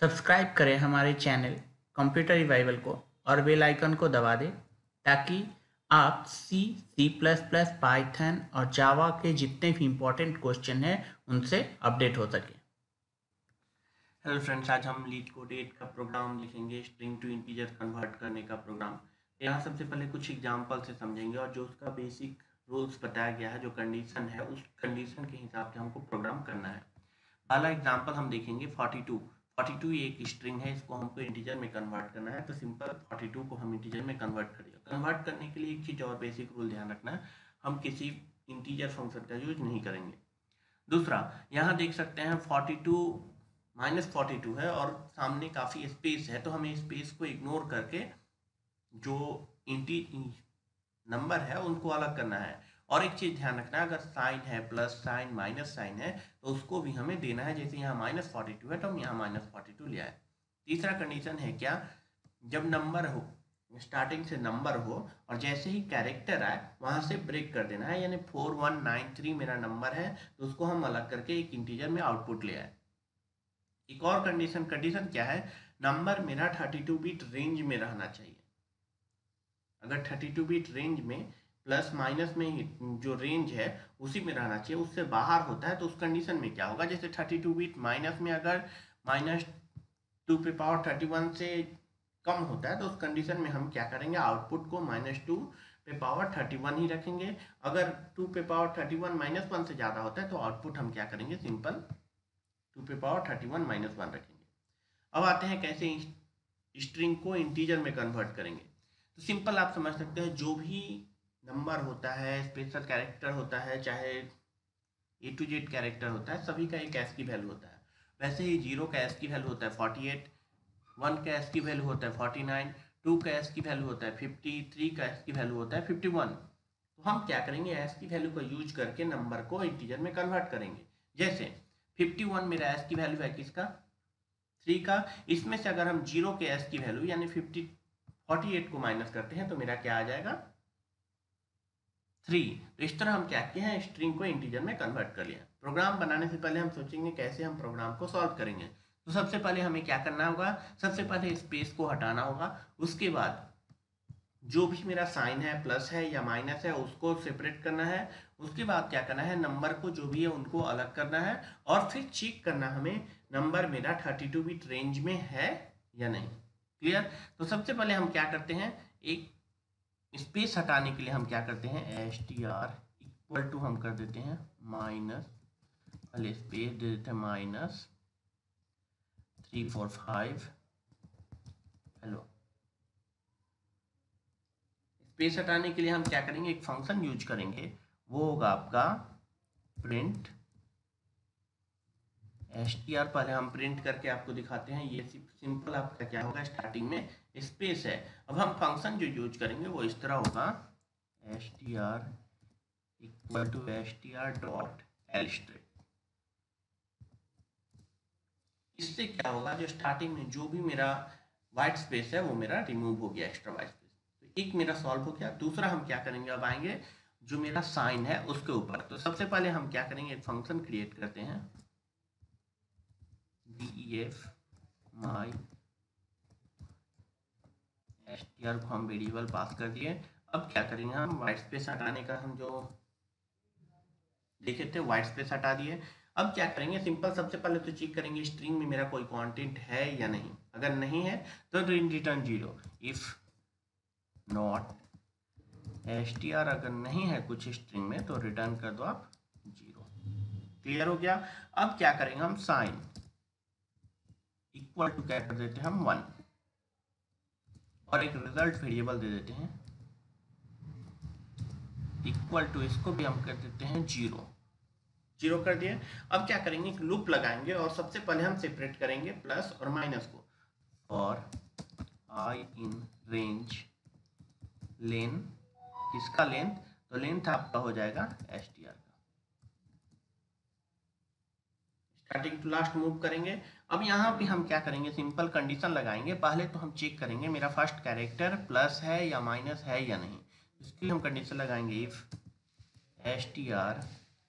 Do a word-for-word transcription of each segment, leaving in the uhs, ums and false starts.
Subscribe करें हमारे channel computer revival को और बेल आइकन को दबा दें ताकि आप C C plus plus Python और जावा के जितने भी इम्पोर्टेंट क्वेश्चन हैं उनसे अपडेट हो सके। हेलो फ्रेंड्स, आज हम लीड कोड एट का प्रोग्राम लिखेंगे, स्ट्रिंग टू इंटीजर कन्वर्ट करने का प्रोग्राम। यहाँ सबसे पहले कुछ एग्जांपल से समझेंगे और जो उसका बेसिक रूल्स बताया गया है, जो कंडीशन है, उस कंडीशन के हिसाब से हमको प्रोग्राम करना है। पहला एग्जांपल हम देखेंगे फोर्टी टू। फोर्टी टू एक स्ट्रिंग है, इसको हमको इंटीजर में कन्वर्ट करना है। तो सिंपल फोर्टी टू को हम इंटीजर में कन्वर्ट करेंगे। कन्वर्ट करने के लिए एक चीज़ और बेसिक रूल ध्यान रखना है, हम किसी इंटीजर फंक्शन का यूज नहीं करेंगे। दूसरा, यहाँ देख सकते हैं forty two minus forty two है और सामने काफ़ी स्पेस है, तो हमें स्पेस को इग्नोर करके जो इंटी नंबर है उनको अलग करना है। और एक चीज़ ध्यान रखना है, अगर साइन है, प्लस साइन, माइनस साइन है, तो उसको भी हमें देना है। जैसे यहाँ माइनस फोर्टी टू है तो हम यहाँ माइनस फोर्टी टू लिया है। तीसरा कंडीशन है क्या, जब नंबर हो, स्टार्टिंग से नंबर हो और जैसे ही कैरेक्टर आए वहाँ से ब्रेक कर देना है। यानी फोर वन नाइन थ्री मेरा नंबर है तो उसको हम अलग करके एक इंटीजर में आउटपुट ले आए। एक और कंडीशन कंडीशन क्या है, नंबर मेरा थर्टी टू बिट रेंज में रहना चाहिए। अगर थर्टी टू बिट रेंज में प्लस माइनस में जो रेंज है उसी में रहना चाहिए, उससे बाहर होता है तो उस कंडीशन में क्या होगा, जैसे थर्टी टू बिट माइनस में अगर माइनस टू पे पावर थर्टी वन से कम होता है तो उस कंडीशन में हम क्या करेंगे, आउटपुट को माइनस टू पे पावर थर्टी वन ही रखेंगे। अगर टू पे power thirty one minus one से ज़्यादा होता है तो आउटपुट हम क्या करेंगे, सिंपल टू पे power thirty one minus one रखेंगे। अब आते हैं कैसे स्ट्रिंग को इंटीजर में कन्वर्ट करेंगे। तो सिंपल आप समझ सकते हैं, जो भी नंबर होता है, स्पेशल कैरेक्टर होता है, चाहे ए टू जेड कैरेक्टर होता है, सभी का एक एस की वैल्यू होता है। वैसे ही जीरो का एस की वैल्यू होता है फोर्टी एट, वन का एस की वैल्यू होता है फोर्टी नाइन, टू का एस की वैल्यू होता है फिफ्टी, थ्री का एस की वैल्यू होता है फिफ्टी वन। तो हम क्या करेंगे, एस की वैल्यू का यूज करके नंबर को इंटीजर में कन्वर्ट करेंगे। जैसे फिफ्टी वन मेरा एस की वैल्यू है किसका, थ्री का। इसमें से अगर हम जीरो के एस की वैल्यू यानी फिफ्टी फोर्टी एट को माइनस करते हैं तो मेरा क्या आ जाएगा, थ्री। तो इस तरह हम क्या किए हैं, स्ट्रिंग को इंटीजर में कन्वर्ट कर लिया। प्रोग्राम बनाने से पहले हम सोचेंगे कैसे हम प्रोग्राम को सॉल्व करेंगे। तो सबसे पहले हमें क्या करना होगा, सबसे पहले स्पेस को हटाना होगा। उसके बाद जो भी मेरा साइन है, प्लस है या माइनस है, उसको सेपरेट करना है। उसके बाद क्या करना है, नंबर को जो भी है उनको अलग करना है और फिर चेक करना हमें नंबर मेरा थर्टी टू बिट रेंज में है या नहीं। क्लियर। तो सबसे पहले हम क्या करते हैं, एक स्पेस हटाने के लिए हम क्या करते हैं, S T R equal to हम कर देते हैं माइनस, पहले स्पेस दे देते हैं minus three four five. Hello, space हटाने के लिए हम क्या करेंगे, एक फंक्शन यूज करेंगे, वो होगा आपका प्रिंट एस टी आर। पहले हम प्रिंट करके आपको दिखाते हैं। ये सिंपल आपका क्या होगा, स्टार्टिंग में स्पेस है। अब हम फंक्शन जो यूज करेंगे वो इस तरह होगा, S T R equal to S T R dot L string. इससे क्या होगा, जो स्टार्टिंग में जो भी मेरा वाइट स्पेस है वो मेरा रिमूव हो गया, एक्स्ट्रा वाइट स्पेस। तो एक मेरा सॉल्व हो गया। दूसरा हम क्या करेंगे, अब आएंगे जो मेरा साइन है उसके ऊपर। तो सबसे पहले हम क्या करेंगे, एक फंक्शन क्रिएट करते हैं, def my str को हम वेरिएबल पास कर दिए। अब क्या करेंगे, हम व्हाइट स्पेस हटाने का हम जो देखे थे व्हाइट स्पेस हटा दिए। अब क्या करेंगे, सिंपल सबसे पहले तो चेक करेंगे स्ट्रिंग में मेरा कोई कंटेंट है या नहीं। अगर नहीं है तो return zero. If not str, अगर नहीं है कुछ स्ट्रिंग में तो रिटर्न कर दो आप जीरो। क्लियर हो गया। अब क्या करेंगे, हम साइन इक्वल टू क्या कर देते हैं, हम वन, और एक रिजल्ट वेरिएबल दे देते हैं इक्वल टू, इसको भी हम कर देते हैं जीरो। जीरो कर दिए। अब क्या करेंगे, एक लूप लगाएंगे और सबसे पहले हम सेपरेट करेंगे प्लस और माइनस को। और आई इन रेंज लेन, किसका लेंथ, तो लेंथ आपका हो जाएगा एस टी आर का। स्टार्टिंग टू लास्ट मूव करेंगे। अब यहाँ पे हम क्या करेंगे, सिंपल कंडीशन लगाएंगे। पहले तो हम चेक करेंगे मेरा फर्स्ट कैरेक्टर प्लस है या माइनस है या नहीं। इसके लिए हम कंडीशन लगाएंगे, if S T R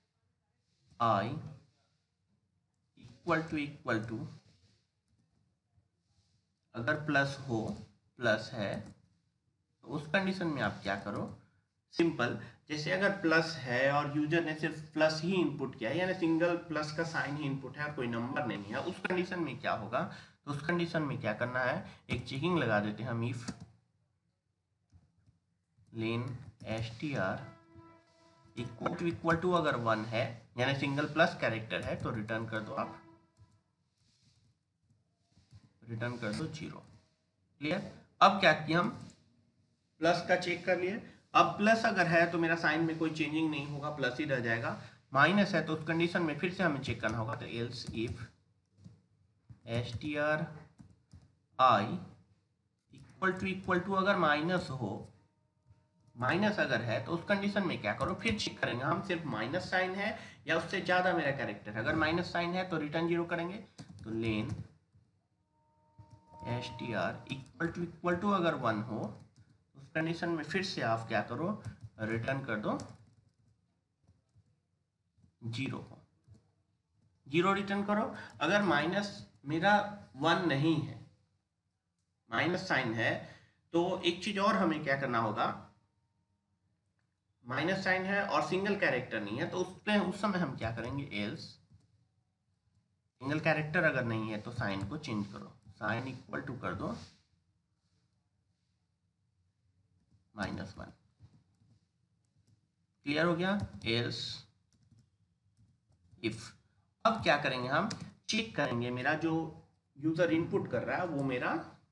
I equal to equal to अगर प्लस हो, प्लस है, तो उस कंडीशन में आप क्या करो, सिंपल, जैसे अगर प्लस है और यूजर ने सिर्फ प्लस ही इनपुट किया है, यानी सिंगल प्लस का साइन ही इनपुट है और कोई नंबर नहीं है, उस कंडीशन में क्या होगा, तो उस कंडीशन में क्या करना है, एक चेकिंग लगा देते हैं हम, if len S T R equal to equal to अगर वन है, यानी सिंगल प्लस कैरेक्टर है, तो रिटर्न कर दो आप, रिटर्न कर दो जीरो। क्लियर। अब क्या किया हम, प्लस का चेक कर लिए, अब प्लस अगर है तो मेरा साइन में कोई चेंजिंग नहीं होगा, प्लस ही रह जाएगा। माइनस है तो उस कंडीशन में फिर से हमें चेक करना होगा, तो else if S T R I equal to equal to अगर माइनस हो, माइनस अगर है तो उस कंडीशन में क्या करो, फिर चेक करेंगे हम सिर्फ माइनस साइन है या उससे ज्यादा मेरा कैरेक्टर है। अगर माइनस साइन है तो रिटर्न जीरो करेंगे, तो len S T R equal to equal to अगर वन हो, उस कंडीशन में फिर से आप क्या करो, रिटर्न कर दो जीरो को, जीरो रिटर्न करो। अगर माइनस मेरा वन नहीं है, माइनस साइन है, तो एक चीज और हमें क्या करना होगा, माइनस साइन है और सिंगल कैरेक्टर नहीं है, तो उस पे उस समय हम क्या करेंगे, एल्स सिंगल कैरेक्टर अगर नहीं है तो साइन को चेंज करो, साइन इक्वल टू कर दो माइनस वन। क्लियर हो गया, एल्स इफ। अब क्या करेंगे हम, चेक करेंगे मेरा जो यूजर इनपुट कर रहा है वो मेरा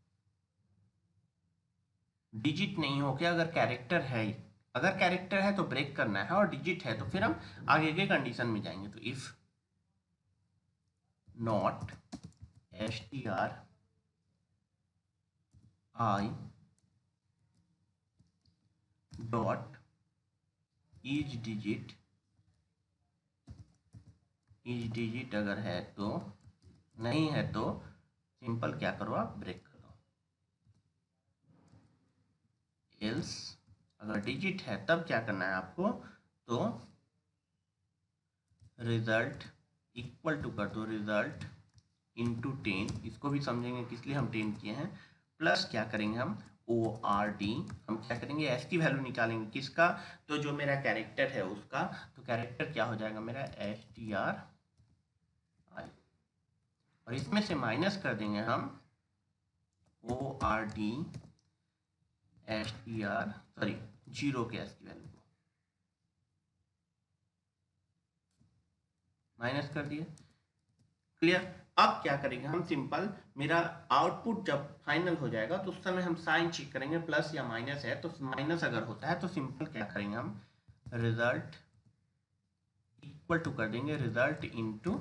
डिजिट नहीं हो के अगर कैरेक्टर है, अगर कैरेक्टर है तो ब्रेक करना है और डिजिट है तो फिर हम आगे के कंडीशन में जाएंगे। तो if not S T R I dot is digit, is digit अगर है तो, नहीं है तो सिंपल क्या करो आप, ब्रेक कर दो। एल्स अगर डिजिट है तब क्या करना है आपको, तो रिजल्ट इक्वल टू कर दो रिजल्ट इंटू टेन, इसको भी समझेंगे किस लिए हम टेन किए हैं, प्लस क्या करेंगे हम, ओ आर डी, हम क्या करेंगे, एस की वैल्यू निकालेंगे किसका, तो जो मेरा कैरेक्टर है उसका, तो कैरेक्टर क्या हो जाएगा मेरा, एस टी आर आई, और इसमें से माइनस कर देंगे हम O R D S T R, sorry zero के एस की वैल्यू को माइनस कर दिए। क्लियर। अब क्या करेंगे हम, सिंपल, मेरा आउटपुट जब फाइनल हो जाएगा तो उस समय हम साइन चेक करेंगे, प्लस या माइनस है, तो माइनस अगर होता है तो सिंपल क्या करेंगे हम, रिजल्ट इक्वल टू कर देंगे रिजल्ट इनटू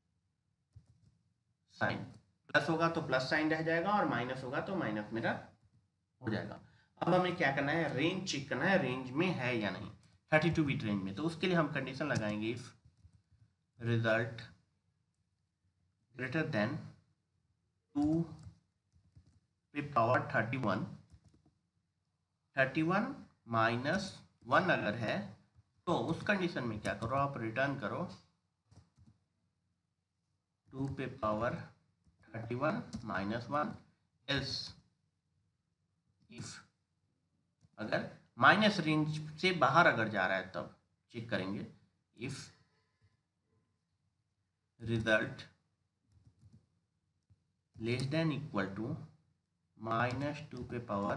साइन, प्लस होगा तो प्लस साइन रह जाएगा और माइनस होगा तो माइनस मेरा हो जाएगा। अब हमें क्या करना है, रेंज चेक करना है, रेंज में है या नहीं, थर्टी टू बिट रेंज में, तो उसके लिए हम कंडीशन लगाएंगे, if result greater than two पे power thirty one, thirty one minus one अगर है तो उस कंडीशन में क्या करो आप, रिटर्न करो टू पे power thirty one minus one. Else if अगर माइनस रेंज से बाहर अगर जा रहा है तब चेक करेंगे, if result less than equal to minus two पे पावर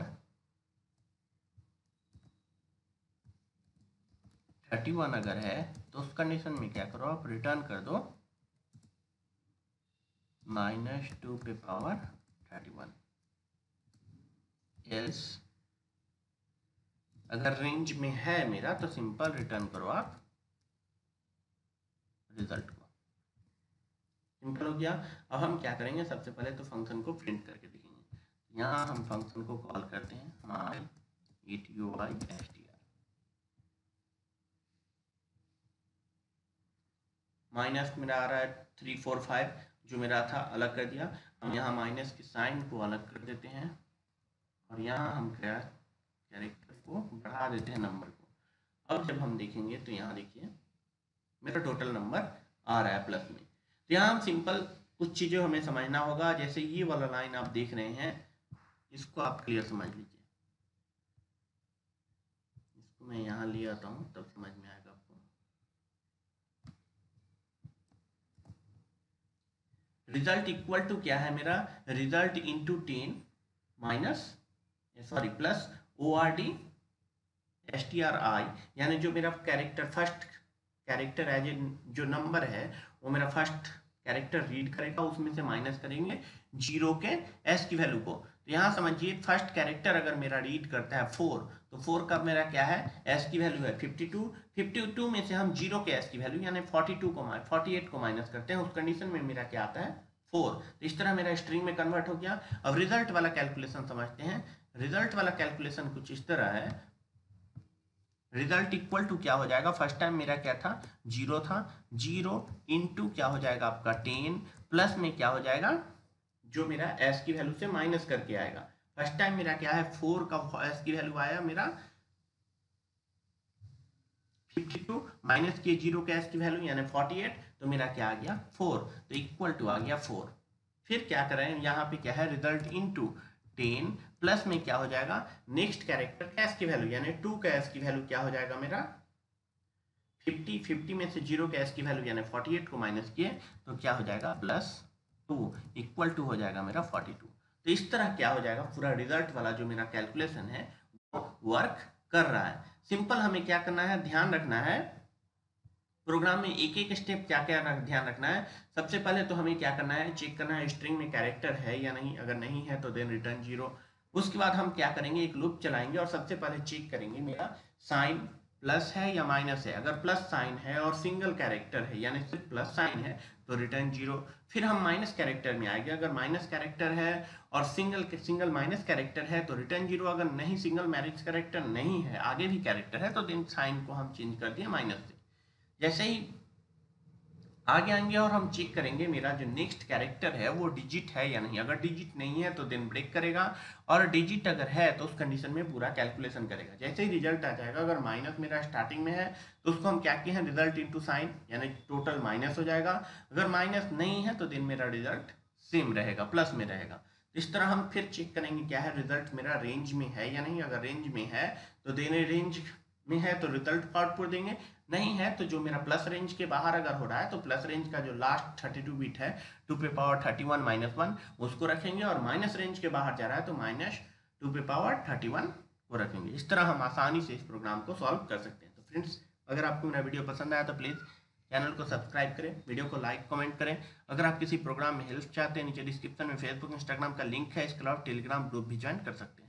थर्टी वन अगर है तो उस कंडीशन में क्या करो आप, रिटर्न कर दो माइनस टू पे पावर थर्टी वन। एल्स अगर रेंज में है मेरा तो सिंपल रिटर्न करो आप रिजल्ट को। सिंपल हो गया। अब हम क्या करेंगे, सबसे पहले तो फंक्शन को प्रिंट करके दिखेंगे। यहाँ हम फंक्शन को कॉल करते हैं my it you I S T R, minus मेरा आ रहा है थ्री फोर फाइव, जो मेरा था अलग कर दिया। हम यहाँ माइनस के साइन को अलग कर देते हैं और यहाँ हम क्या कैरेक्टर को बढ़ा देते हैं नंबर को। अब जब हम देखेंगे तो यहाँ देखिए मेरा टोटल नंबर आ रहा है प्लस में। तो यहाँ हम सिंपल कुछ चीज़ें हमें समझना होगा। जैसे ये वाला लाइन आप देख रहे हैं, इसको आप क्लियर समझ लीजिए। इसको मैं यहाँ ले आता हूँ तब समझ में आएगा आपको। रिजल्ट इक्वल टू क्या है मेरा, result into ten minus sorry plus O R D S T R I, यानी जो मेरा character first character as a जो नंबर है वो मेरा फर्स्ट कैरेक्टर रीड करेगा, उसमें से माइनस करेंगे जीरो के एस की वैल्यू को। तो यहाँ समझिए फर्स्ट कैरेक्टर अगर मेरा रीड करता है फोर, तो फोर का मेरा क्या है, एस की वैल्यू है फिफ्टी टू। फिफ्टी टू में से हम जीरो के एस की वैल्यू यानी फोर्टी टू को फोर्टी एट को माइनस करते हैं, उस कंडीशन में मेरा क्या आता है, फोर। तो इस तरह मेरा स्ट्रिंग में कन्वर्ट हो गया। अब रिजल्ट वाला कैलकुलेशन समझते हैं। रिजल्ट वाला कैलकुलेशन कुछ इस तरह है। रिजल्ट इक्वल टू क्या हो जाएगा, फर्स्ट टाइम मेरा क्या था, जीरो था, जीरो इनटू क्या हो जाएगा आपका टेन, प्लस में क्या हो जाएगा, जो मेरा एस की वैल्यू से माइनस करके आएगा। फर्स्ट टाइम मेरा क्या है, फोर का एस की वैल्यू आया मेरा फिफ्टी टू, माइनस किए जीरो के एस की वैल्यू यानी फोर्टी एट, तो मेरा क्या आ गया, फोर। तो इक्वल टू आ गया फोर। फिर क्या करें, यहाँ पे क्या है, रिजल्ट इनटू टेन प्लस में क्या हो जाएगा, नेक्स्ट कैरेक्टर का एस की वैल्यू यानी टू का एस की वैल्यू क्या हो जाएगा मेरा फिफ्टी, फिफ्टी में से जीरो का एस की वैल्यू यानी फोर्टी एट को माइनस किए तो क्या हो जाएगा प्लस टू, इक्वल टू हो जाएगा मेरा फोर्टी टू। तो इस तरह क्या हो जाएगा, पूरा रिजल्ट वाला जो मेरा कैलकुलेशन है वो वर्क कर रहा है। सिंपल हमें क्या करना है, ध्यान रखना है प्रोग्राम में एक एक स्टेप क्या क्या ध्यान रखना है। सबसे पहले तो हमें क्या करना है, चेक करना है स्ट्रिंग में कैरेक्टर है या नहीं, अगर नहीं है तो देन रिटर्न जीरो। उसके बाद हम क्या करेंगे, एक लूप चलाएंगे और सबसे पहले चेक करेंगे मेरा साइन प्लस है या माइनस है। अगर प्लस साइन है और सिंगल कैरेक्टर है यानी सिर्फ प्लस साइन है तो रिटर्न जीरो। फिर हम माइनस कैरेक्टर में आएंगे, अगर माइनस कैरेक्टर है और सिंगल सिंगल माइनस कैरेक्टर है तो रिटर्न जीरो। अगर नहीं सिंगल माइनस कैरेक्टर नहीं है, आगे भी कैरेक्टर है, तो देन साइन को हम चेंज कर दिए माइनस से। जैसे ही आगे आएंगे और हम चेक करेंगे मेरा जो नेक्स्ट कैरेक्टर है वो डिजिट है या नहीं। अगर डिजिट नहीं है तो देन ब्रेक करेगा, और डिजिट अगर है तो उस कंडीशन में पूरा कैलकुलेशन करेगा। जैसे ही रिजल्ट आ जाएगा, अगर माइनस मेरा स्टार्टिंग में है तो उसको हम क्या किए हैं, रिजल्ट इनटू साइन यानी टोटल माइनस हो जाएगा। अगर माइनस नहीं है तो देन मेरा रिजल्ट सेम रहेगा, प्लस में रहेगा। इस तरह हम फिर चेक करेंगे क्या है, रिजल्ट मेरा रेंज में है या नहीं। अगर रेंज में है तो देन रेंज में है तो रिजल्ट आउटपुट देंगे, नहीं है तो जो मेरा प्लस रेंज के बाहर अगर हो रहा है तो प्लस रेंज का जो लास्ट थर्टी टू बिट है टू पे power thirty one minus one उसको रखेंगे, और माइनस रेंज के बाहर जा रहा है तो माइनस टू पे पावर थर्टी वन को रखेंगे। इस तरह हम आसानी से इस प्रोग्राम को सॉल्व कर सकते हैं। तो फ्रेंड्स, अगर आपको मेरा वीडियो पसंद आया तो प्लीज़ चैनल को सब्सक्राइब करें, वीडियो को लाइक कमेंट करें। अगर आप किसी प्रोग्राम में हेल्प चाहते हैं, नीचे डिस्क्रिप्शन में फेसबुक इंस्टाग्राम का लिंक है, इसके अलावा टेलीग्राम ग्रुप भी ज्वाइन कर सकते हैं।